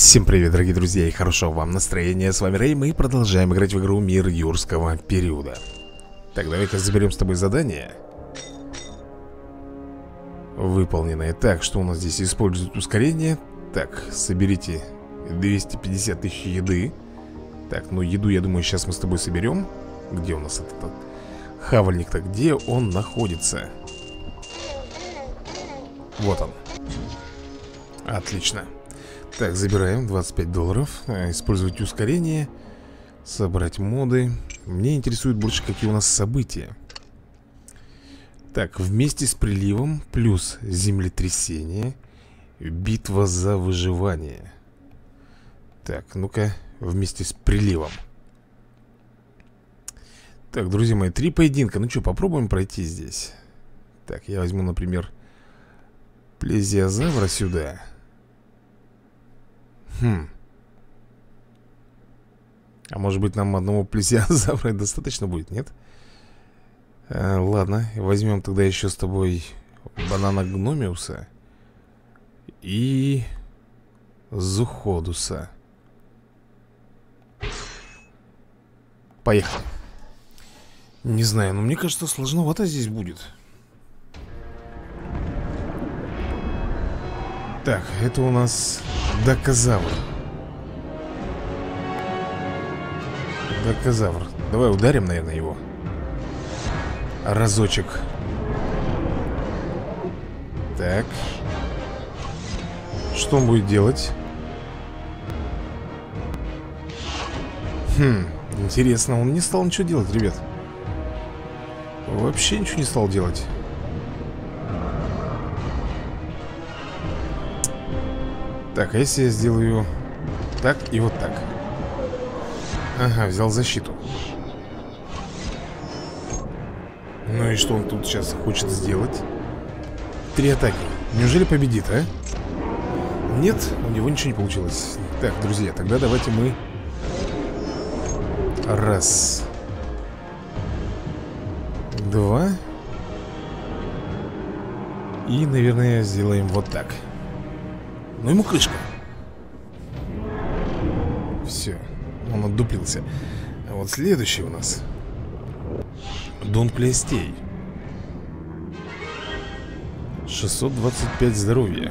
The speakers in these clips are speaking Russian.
Всем привет, дорогие друзья, и хорошего вам настроения. С вами Рэй, мы продолжаем играть в игру Мир Юрского периода. Так, давай-ка заберем с тобой задание. Выполненное. Так, что у нас здесь? Используют ускорение. Так, соберите 250 тысяч еды. Так, ну еду, я думаю, сейчас мы с тобой соберем. Где у нас этот хавальник-то? Где он находится? Вот он. Отлично. Так, забираем $25. Использовать ускорение. Собрать моды. Мне интересует больше, какие у нас события. Так, вместе с приливом плюс землетрясение. Битва за выживание. Так, ну-ка, вместе с приливом. Так, друзья мои, 3 поединка. Ну что, попробуем пройти здесь. Так, я возьму, например, плезиозавра сюда. А может быть, нам одного плезиозавра достаточно будет, нет? Ладно, возьмем тогда еще с тобой банана гномиуса и зуходуса. Поехали. Не знаю, но мне кажется, сложновато здесь будет. Так, это у нас Дакозавр. Дакозавр. Давай ударим, наверное, его разочек. Так. Что он будет делать? Интересно, он не стал ничего делать, ребят. Вообще ничего не стал делать. Так, а если я сделаю так и вот так? Ага, взял защиту. Ну и что он тут сейчас хочет сделать? 3 атаки. Неужели победит, а? Нет, у него ничего не получилось. Так, друзья, тогда давайте мы... Раз. 2. И, наверное, сделаем вот так. Ну ему крышка. Все, он отдуплился. А вот следующий у нас Дон Плейстей. 625 здоровья.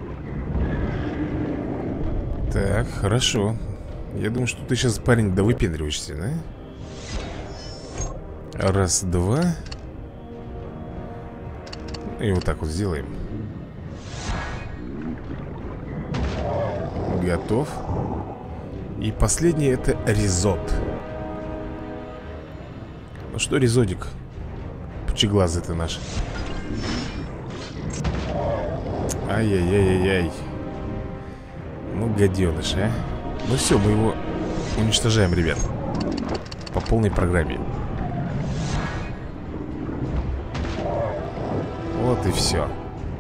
Так, хорошо. Я думаю, что ты сейчас, парень, да выпендриваешься, да? Раз, два. И вот так вот сделаем. Готов. И последний это Ризот. Ну что, Ризодик? Пучеглазый ты наш. Ай-яй-яй-яй-яй. Ну, гаденыш, а. Ну все, мы его уничтожаем, ребят. По полной программе. Вот и все.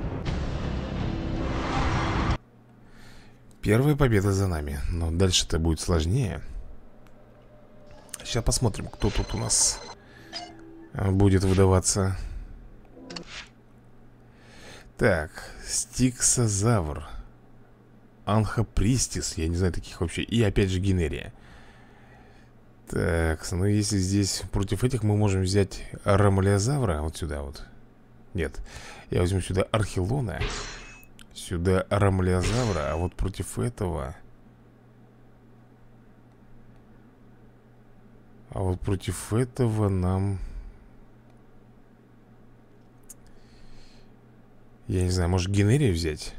Первая победа за нами. Но дальше-то будет сложнее. Сейчас посмотрим, кто тут у нас будет выдаваться. Так, Стиксозавр, Анхопристис. Я не знаю таких вообще. И опять же Генерия. Так, ну если здесь против этих мы можем взять Ромалиозавра. Вот сюда вот. Нет, я возьму сюда Архилона. Сюда Ромалиозавра. А вот против этого... А вот против этого нам... Я не знаю, может Генерию взять?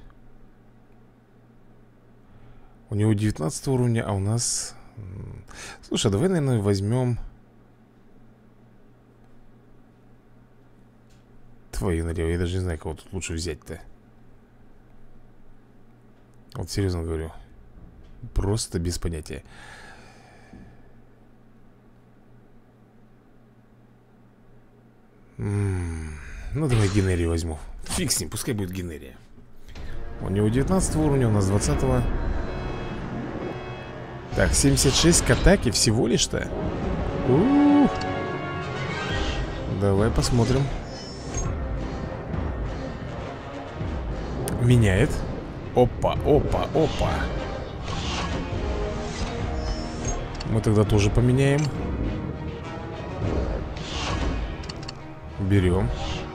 У него 19 уровня, а у нас... Слушай, давай, наверное, возьмем... Твою налево, я даже не знаю, кого тут лучше взять-то. Вот серьезно говорю. Просто без понятия. Ну давай Генерию возьму. Фиг с ним, пускай будет Генерия. У него 19 уровня, у нас 20-го. Так, 76 к атаке всего лишь-то. Давай посмотрим. Меняет. Опа, опа, опа. Мы тогда тоже поменяем. Берем.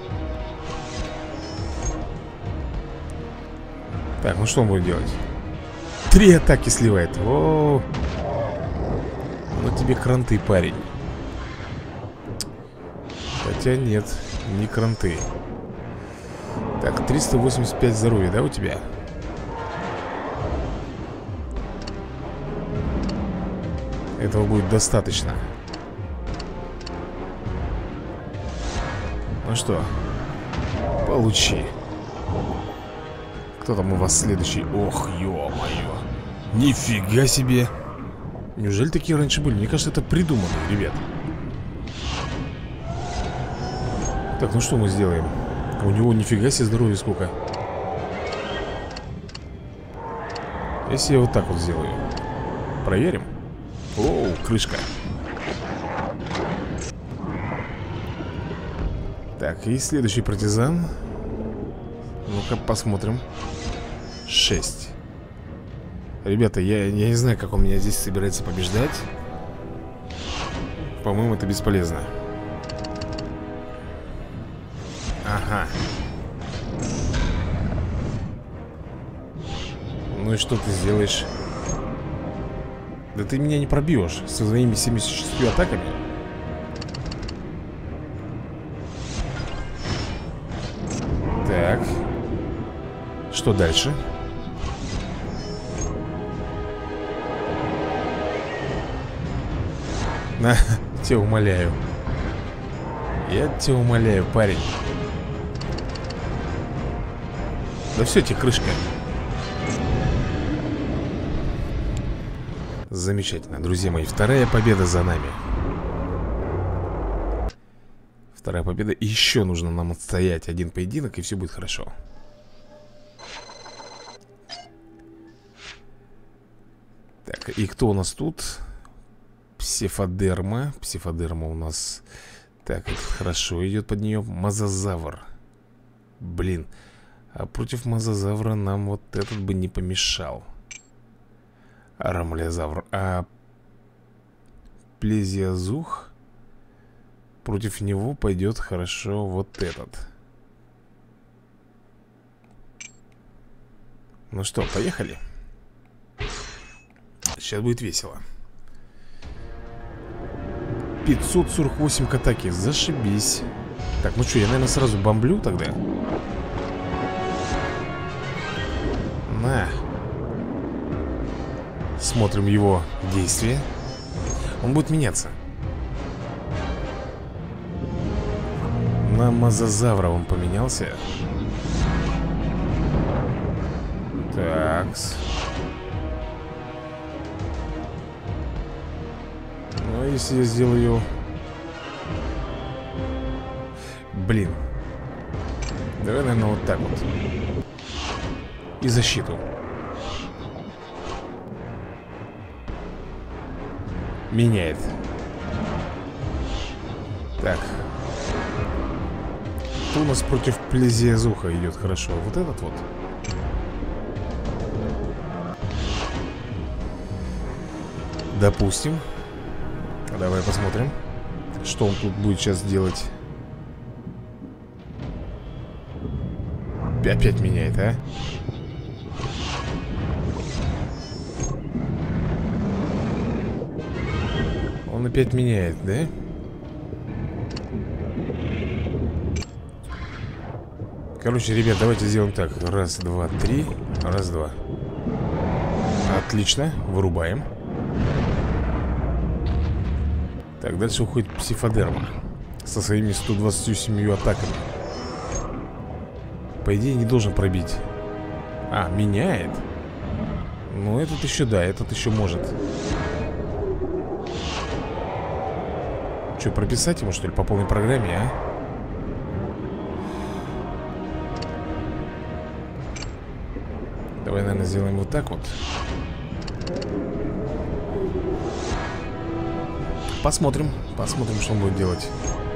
Так, ну что он будет делать? 3 атаки сливает. О, ну тебе кранты, парень. Хотя нет, не кранты. Так, 385 здоровья, да, у тебя? Этого будет достаточно. Ну что, получи. Кто там у вас следующий? Ох, ё-моё. Нифига себе. Неужели такие раньше были? Мне кажется, это придумано, ребят. Так, ну что мы сделаем? У него нифига себе здоровья сколько. Если я вот так вот сделаю. Проверим. Оу, крышка. Так, и следующий партизан. Ну-ка, посмотрим. 6. Ребята, я не знаю, как он меня здесь собирается побеждать. По-моему, это бесполезно. Ага. Ну и что ты сделаешь? Да ты меня не пробьешь со своими 76 атаками. Так. Что дальше? На, тебя умоляю. Я тебя умоляю, парень. Да все, тебе крышка. Замечательно, друзья мои. Вторая победа за нами. Вторая победа. И еще нужно нам отстоять один поединок, и все будет хорошо. Так, и кто у нас тут? Псифодерма. Псифодерма у нас... Так, это хорошо идет под нее. Мозазавр. Блин. А против мозазавра нам вот этот бы не помешал. Рамлезавр. А плезиозух, против него пойдет хорошо вот этот. Ну что, поехали. Сейчас будет весело. 548 к атаке. Зашибись. Так, ну что, я, наверное, сразу бомблю тогда. На. Смотрим его действия. Он будет меняться. На мозазавра он поменялся. Такс. Ну, а если я сделаю... Блин. Давай, наверное, вот так вот. И защиту. Меняет. Так. Кто у нас против плезиозуха идет хорошо? Вот этот вот. Допустим. Давай посмотрим, что он тут будет сейчас делать. Опять меняет, а? Он опять меняет, да? Короче, ребят, давайте сделаем так. Раз, два, три. Раз, два. Отлично, вырубаем. Так, дальше уходит псифодерма со своими 127 атаками. По идее, не должен пробить. А, меняет. Ну, этот еще, да, этот еще может. Что, прописать ему, что ли, по полной программе, а? Давай, наверное, сделаем вот так вот. Посмотрим, посмотрим, что он будет делать.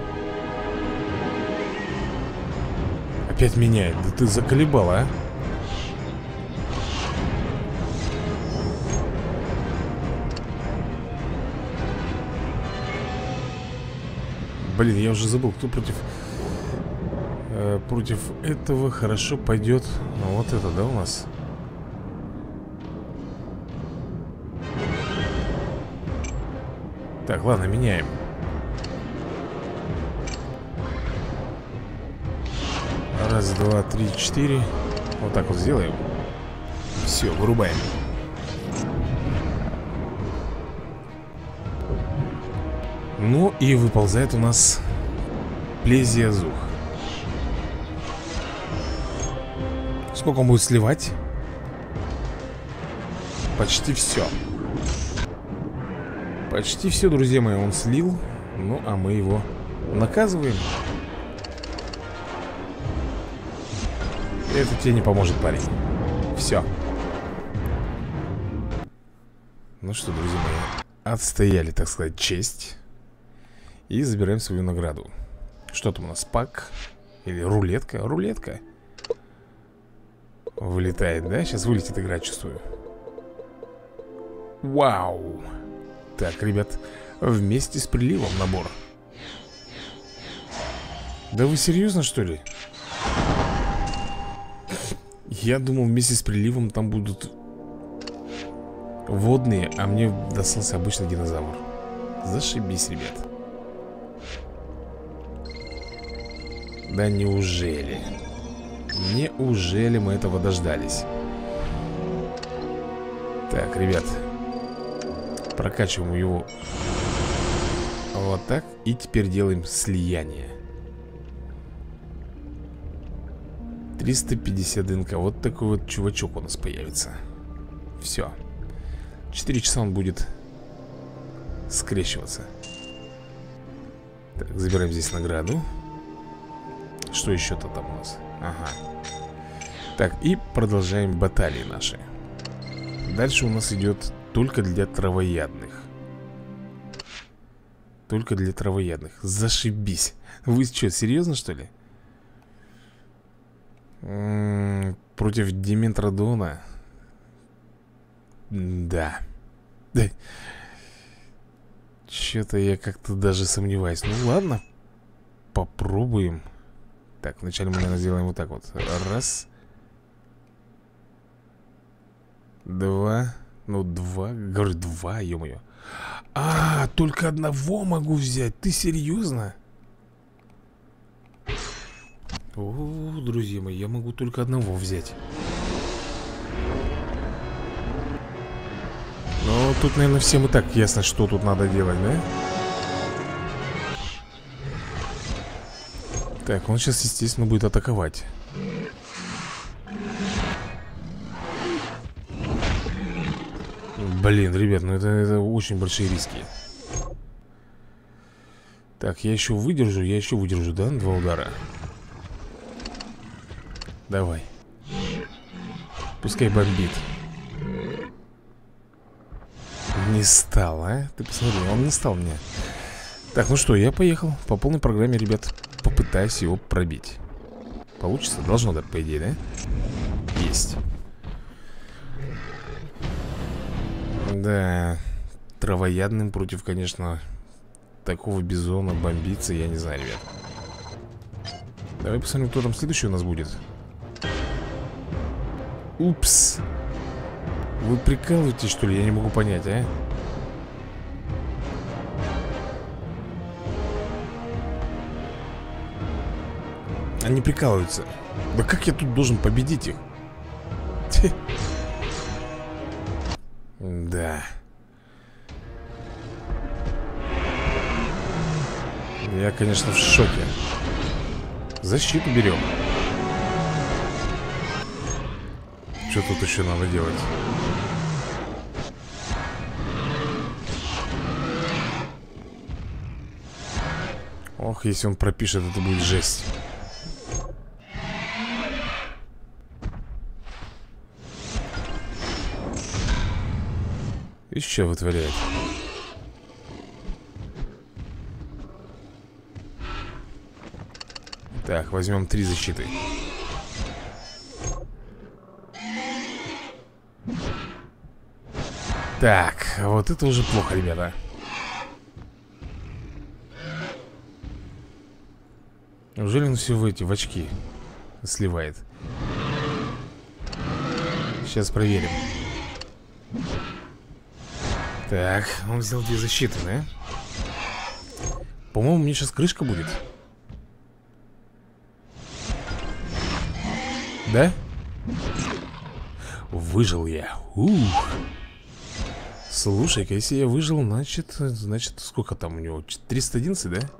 Опять меняет. Да ты заколебал, а? Блин, я уже забыл, кто против... Против этого хорошо пойдет. Ну, вот это, да, у нас? Так, ладно, меняем. Раз, два, три, четыре. Вот так вот сделаем. Все, вырубаем. Ну и выползает у нас Плезиазух. Сколько он будет сливать? Почти все. Почти все, друзья мои, он слил. Ну, а мы его наказываем. Это тебе не поможет, парень. Все. Ну что, друзья мои, отстояли, так сказать, честь. И забираем свою награду. Что там у нас, пак? Или рулетка? Рулетка вылетает, да? Сейчас вылетит игра, чувствую. Вау. Так, ребят, вместе с приливом набор. Да вы серьезно, что ли? Я думал, вместе с приливом там будут водные, а мне достался обычный динозавр. Зашибись, ребят. Да неужели? Неужели мы этого дождались? Так, ребят, прокачиваем его вот так. И теперь делаем слияние. 350 ДНК. Вот такой вот чувачок у нас появится. Все. 4 часа он будет скрещиваться. Так, забираем здесь награду. Что еще-то там у нас? Ага. Так, и продолжаем баталии наши. Дальше у нас идет только для травоядных. Только для травоядных. Зашибись. Вы что, серьезно, что ли? Против Диметродона. Да. Что-то я как-то даже сомневаюсь. Ну ладно, попробуем. Так, вначале мы, наверное, сделаем вот так вот. Раз. Два. Ну, два. Говорю, два, ё-моё. А, только одного могу взять. Ты серьезно? О, друзья мои, я могу только одного взять. Ну, тут, наверное, всем и так ясно, что тут надо делать, да? Так, он сейчас, естественно, будет атаковать. Блин, ребят, ну это очень большие риски. Так, я еще выдержу, да? 2 удара. Давай. Пускай бомбит. Не стал, а? Ты посмотри, он не стал мне. Так, ну что, я поехал. По полной программе, ребят, попытаюсь его пробить. Получится? Должно, да, по идее, да? Есть. Да. Травоядным против, конечно, такого бизона бомбиться, я не знаю, ребят. Давай посмотрим, кто там следующий у нас будет. Упс. Вы прикалываетесь, что ли? Я не могу понять, а? Они прикалываются. Да как я тут должен победить их? Да. Я, конечно, в шоке. Защиту берем. Что тут еще надо делать? Ох, если он пропишет, это будет жесть. И что вытворяет? Так, возьмем 3 защиты. Так, вот это уже плохо, ребята. Неужели он все в очки сливает? Сейчас проверим. Так, он взял 2 защиты, да? По-моему, мне сейчас крышка будет. Да? Выжил я. Ух. Слушай-ка, если я выжил, значит, сколько там у него? 311, да?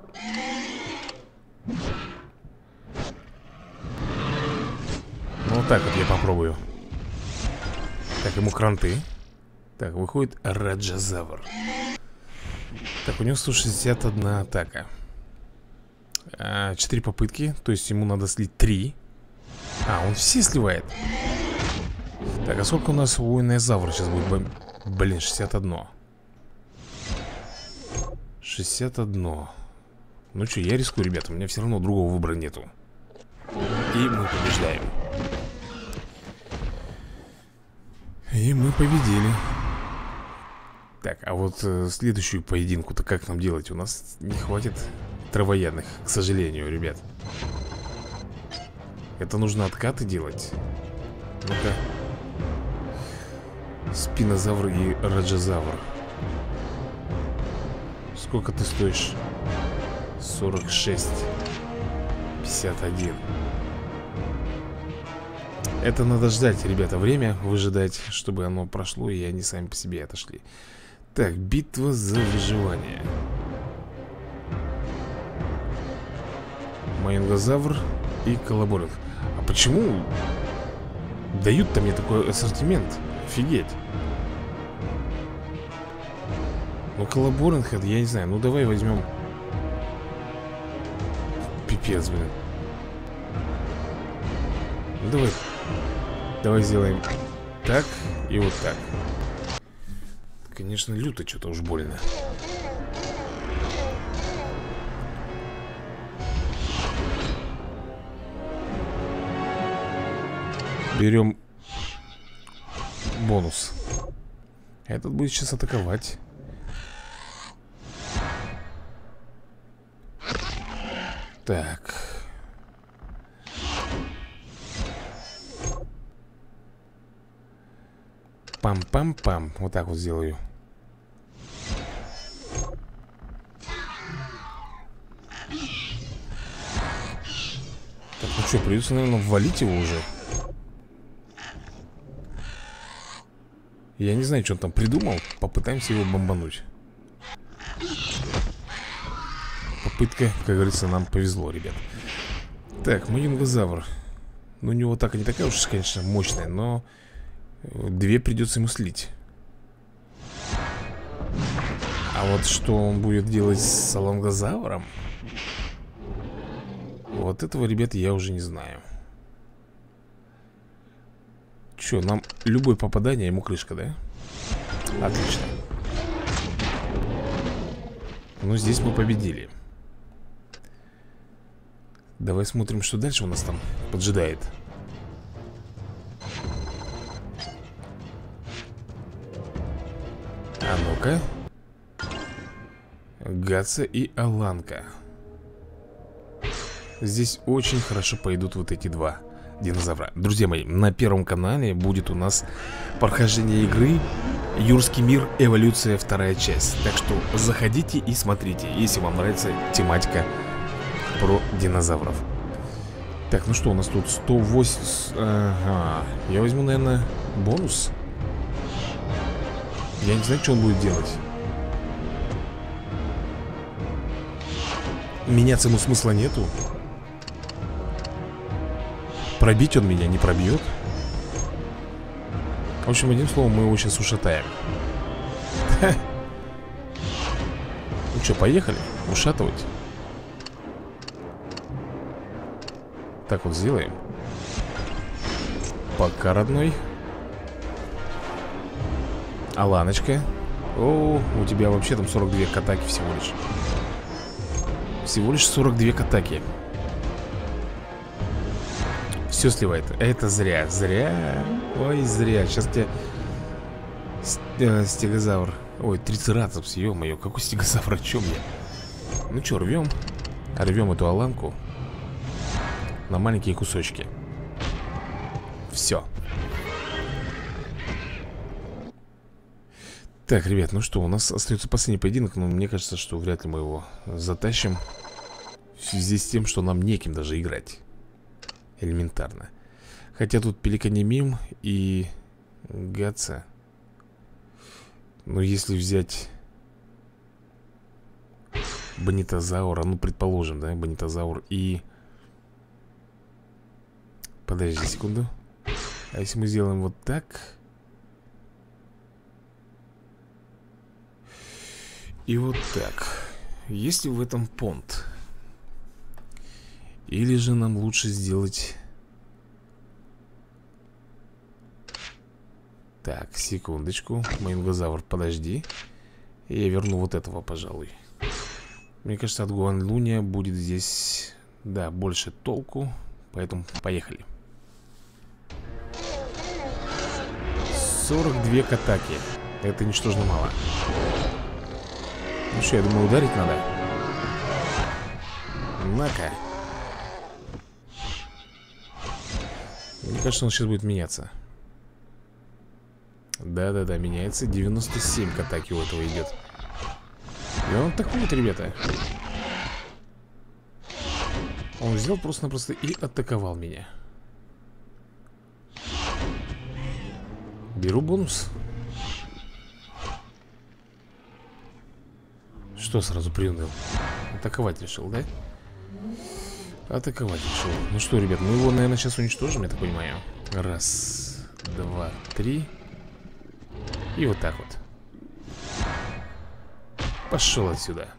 Ну, вот так вот я попробую. Так, ему кранты. Так, выходит Раджазавр. Так, у него 161 атака. 4 попытки. То есть ему надо слить 3. Он все сливает. Так, а сколько у нас воинный завр сейчас будет? Блин, 61. 61. Ну что, я рискую, ребята. У меня все равно другого выбора нету. И мы побеждаем. И мы победили. Так, а вот следующую поединку-то как нам делать? У нас не хватит травоядных, к сожалению, ребят. Это нужно откаты делать. Ну-ка. Спинозавр и Раджазавр. Сколько ты стоишь? 46. 51. Это надо ждать, ребята, время выжидать, чтобы оно прошло, и они сами по себе отошли. Так, битва за выживание. Майнгозавр и Колоборинг. А почему дают-то мне такой ассортимент? Офигеть. Ну, Колоборинг, я не знаю. Ну, давай возьмем. Пипец, блин. Ну, давай. Давай сделаем так и вот так. Конечно, люто что-то уж больно. Берем бонус. Этот будет сейчас атаковать. Так. Пам-пам-пам. Вот так вот сделаю. Так, ну что, придется, наверное, ввалить его уже. Я не знаю, что он там придумал. Попытаемся его бомбануть. Попытка, как говорится, нам повезло, ребят. Так, Майнгозавр. Ну, у него атака не такая уж, конечно, мощная, но 2 придется ему слить. А вот что он будет делать с Салангозавром, вот этого, ребята, я уже не знаю. Че, нам любое попадание, ему крышка, да? Отлично. Ну, здесь мы победили. Давай смотрим, что дальше у нас там поджидает. А ну-ка. Гатса и Аланка. Здесь очень хорошо пойдут вот эти 2 динозавра. Друзья мои, на первом канале будет у нас прохождение игры Юрский мир, эволюция, 2-я часть. Так что заходите и смотрите, если вам нравится тематика про динозавров. Так, ну что, у нас тут 108. Ага. Я возьму, наверное, бонус. Я не знаю, что он будет делать. Меняться ему смысла нету. Пробить он меня не пробьет. В общем, одним словом, мы его сейчас ушатаем. Ну что, поехали? Ушатывать. Так вот сделаем. Пока, родной. Аланочка. О, у тебя вообще там 42 катаки всего лишь. Всего лишь 42 катаки. Все сливает. Это зря. Зря. Ой, зря. Сейчас тебе стегозавр. Ой, трицератопс, ё-моё. Какой стегозавр, о чем я? Ну что, рвем. Рвем эту аланку. на маленькие кусочки. Все. Так, ребят, ну что, у нас остается последний поединок. Но мне кажется, что вряд ли мы его затащим, в связи с тем, что нам неким даже играть. Элементарно. Хотя тут Пеликанемим и Гатса. Но если взять Бонитозаура, ну, предположим, да, Бонитозаур и... Подожди секунду. А если мы сделаем вот так... И вот так. Есть ли в этом понт? Или же нам лучше сделать... Так, секундочку. Майнгозавр, подожди. Я верну вот этого, пожалуй. Мне кажется, от Гуанлуня будет здесь, да, больше толку. Поэтому поехали. 42 к атаке. Это ничтожно мало. Ну что, я думаю, ударить надо. На-ка. Мне кажется, он сейчас будет меняться. Да-да-да, меняется. 97 к атаке у этого идет. И он такой вот, ребята. Он взял просто-напросто и атаковал меня. Беру бонус. Что сразу приуныл? Атаковать решил, да? Атаковать решил. Ну что, ребят, мы его, наверное, сейчас уничтожим, я так понимаю. Раз, два, три. И вот так вот. Пошел отсюда.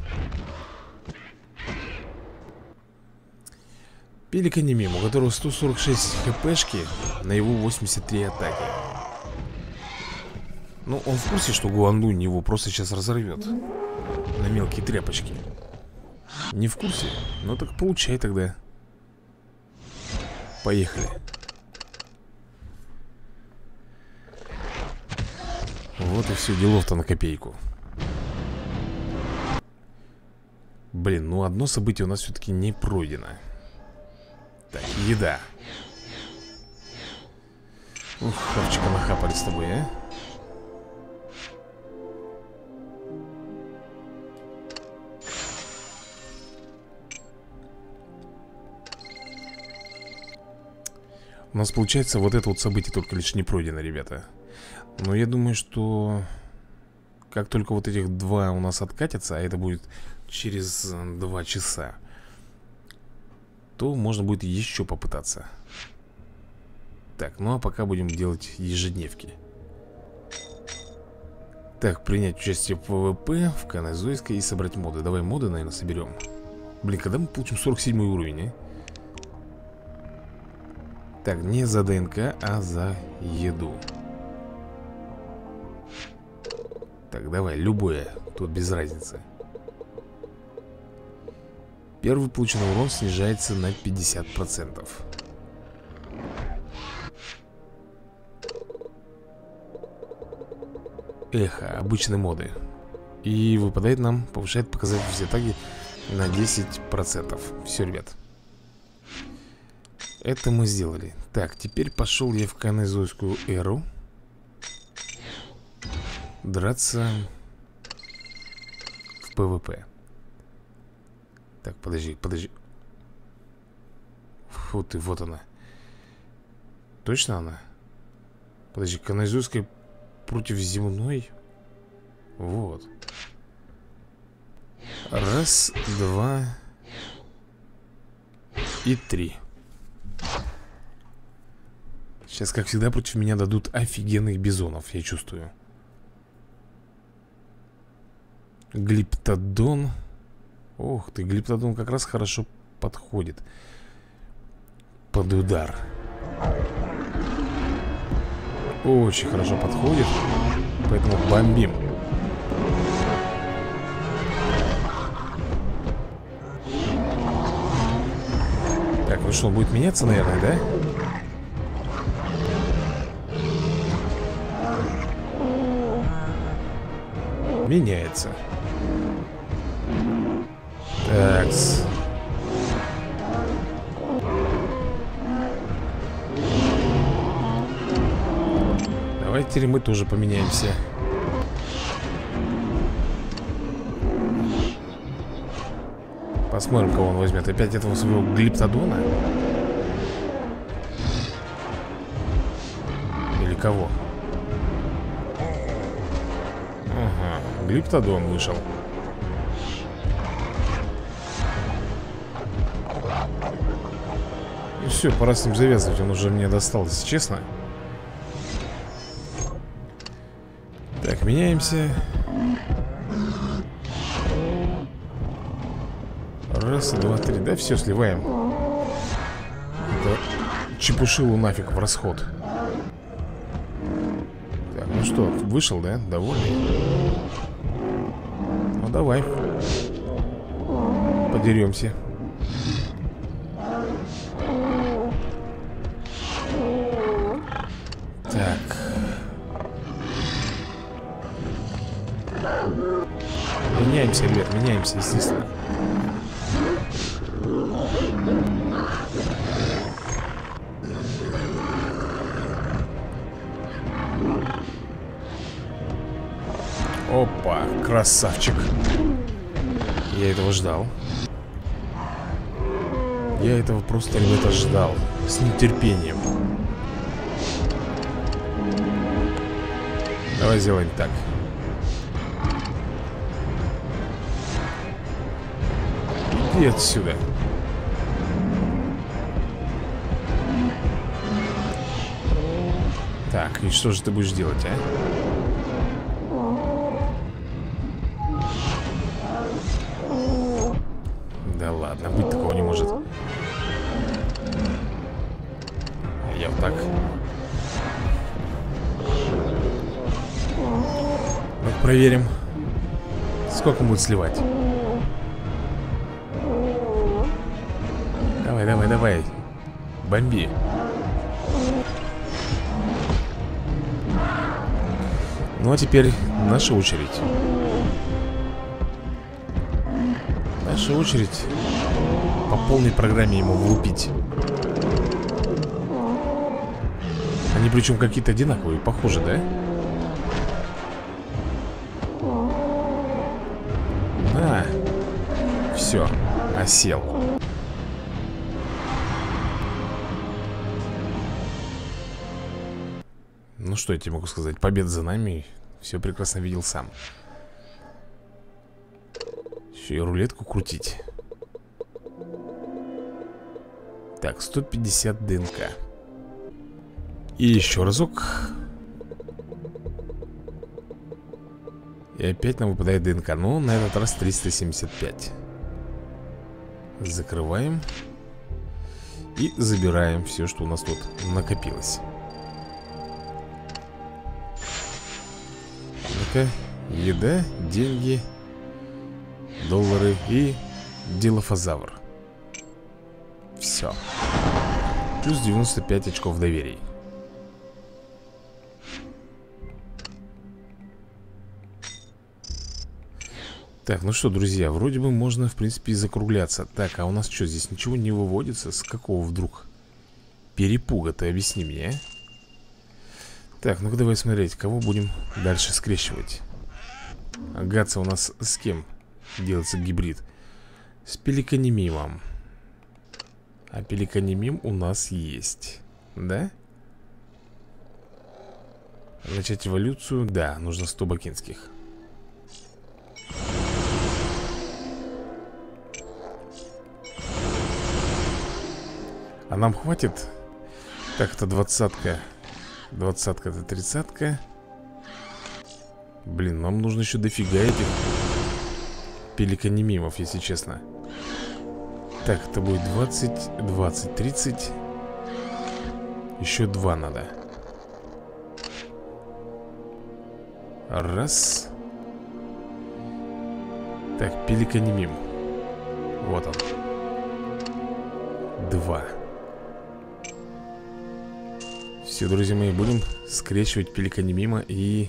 Пеликанемим, у которого 146 хпшки, на его 83 атаки. Ну, он в курсе, что Гуанлунь его просто сейчас разорвет на мелкие тряпочки. Не в курсе? Ну так получай тогда. Поехали. Вот и все, делов-то на копейку. Блин, ну одно событие у нас все-таки не пройдено. Так, еда. Ух, хавчика нахапали с тобой, а? У нас получается вот это вот событие только лишь не пройдено, ребята. Но я думаю, что как только вот этих два у нас откатятся, а это будет через 2 часа, то можно будет еще попытаться. Так, ну а пока будем делать ежедневки. Так, принять участие в ПВП, в Канозойской и собрать моды. Давай моды, наверное, соберем. Блин, когда мы получим 47 уровень, а? Так, не за ДНК, а за еду. Так, давай, любое. Тут без разницы. Первый полученный урон снижается на 50%. Эхо, обычные моды. И выпадает нам, повышает показатель все атаки на 10%. Все, ребят. Это мы сделали. Так, теперь пошел я в Канозойскую эру драться в ПВП. Так, подожди, подожди. Фу ты, вот она. Точно она? Подожди, Канозойская против земной. Вот. Раз, два и 3. Сейчас, как всегда, против меня дадут офигенных бизонов, я чувствую. Глиптодон. Ох ты, глиптодон как раз хорошо подходит под удар. Очень хорошо подходит. Поэтому бомбим. Так, ну что, он будет меняться, наверное, да? Меняется. Давайте теперь мы тоже поменяемся. Посмотрим, кого он возьмет. Опять этого своего глиптодона? Или кого? Ага, глиптодон вышел. И все, пора с ним завязывать. Он уже мне достал, если честно. Так, меняемся. Раз, два, три. Да, все, сливаем. Это чепушилу нафиг в расход. Так, ну что, вышел, да? Довольный? Ну, давай. Подеремся. Так. Меняемся, ребят, меняемся, естественно. Опа, красавчик. Я этого ждал. Я этого просто, ребята, ждал. С нетерпением. Давай сделаем так. Иди отсюда. Так, и что же ты будешь делать, а? Да ладно, быть такого не может. Я вот так. Ну, проверим. Сколько он будет сливать? Давай, давай, давай. Бомби. Ну, а теперь наша очередь. Наша очередь по полной программе ему влупить. Они причем какие-то одинаковые, похожи, да? На. Все, осел. Ну что я тебе могу сказать? Победа за нами. Все прекрасно видел сам. Еще и рулетку крутить. Так, 150 ДНК. И еще разок. И опять нам выпадает ДНК. Но на этот раз 375. Закрываем. И забираем все, что у нас тут накопилось. Ну-ка, еда, деньги, доллары и дилофазавр. Все. Плюс 95 очков доверия. Так, ну что, друзья, вроде бы можно, в принципе, и закругляться. Так, а у нас что, здесь ничего не выводится? С какого вдруг перепуга? Ты объясни мне, а? Так, ну-ка давай смотреть, кого будем дальше скрещивать. Агатца у нас с кем делается гибрид? С пеликанимимом. А пеликанимим у нас есть. Да? Начать эволюцию? Да, нужно 100 бакинских. А нам хватит? Так, это 20-ка. 20-ка, это 30-ка. Блин, нам нужно еще дофига этих пеликанимимов, если честно. Так, это будет 20, 20, 30. Еще 2 надо. Раз. Так, пеликанимим. Вот он. 2. Все, друзья мои, будем скрещивать пеликанимима и...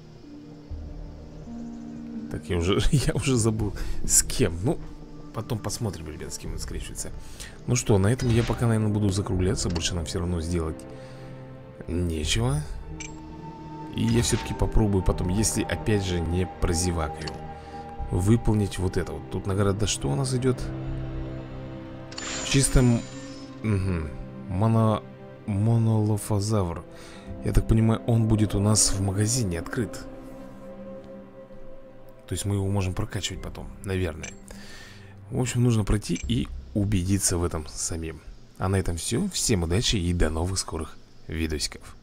Так, я уже забыл, с кем. Ну, потом посмотрим, ребят, с кем он скрещивается. Ну что, на этом я пока, наверное, буду закругляться. Больше нам все равно сделать нечего. И я все-таки попробую потом, если опять же не прозевакаю, выполнить вот это вот. Тут награда что у нас идет? Чисто... Угу. Монолофозавр. Я так понимаю, он будет у нас в магазине открыт. То есть мы его можем прокачивать потом, наверное. В общем, нужно пройти и убедиться в этом самим. А на этом все. Всем удачи и до новых скорых видосиков.